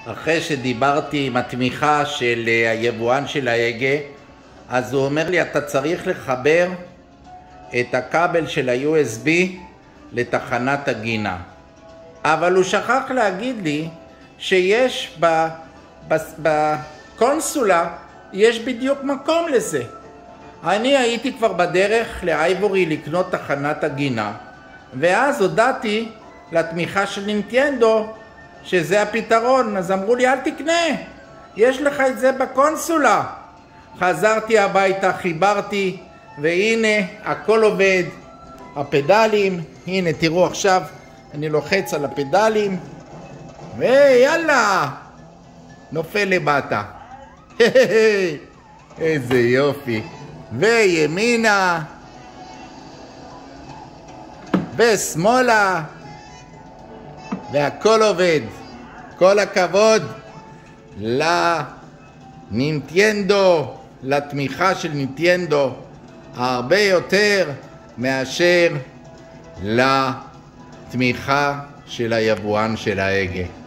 אחרי שדיברתי עם התמיכה של היבואן של ההגה, אז הוא אומר לי, אתה צריך לחבר את הכבל של ה-USB לתחנת הגינה. אבל הוא שכח להגיד לי שיש בקונסולה, יש בדיוק מקום לזה. אני הייתי כבר בדרך לאייבורי לקנות תחנת הגינה, ואז הודעתי לתמיכה של נינטנדו שזה הפתרון. אז אמרו לי, אל תקנה, יש לך את זה בקונסולה. חזרתי הביתה, חיברתי, והנה הכל עובד. הפדלים, הנה תראו עכשיו, אני לוחץ על הפדלים, ויאללה, נופל למטה. איזה יופי. וימינה ושמאלה, והכל עובד. כל הכבוד לנינטנדו, לתמיכה של נינטנדו, הרבה יותר מאשר לתמיכה של היבואן של ההגה.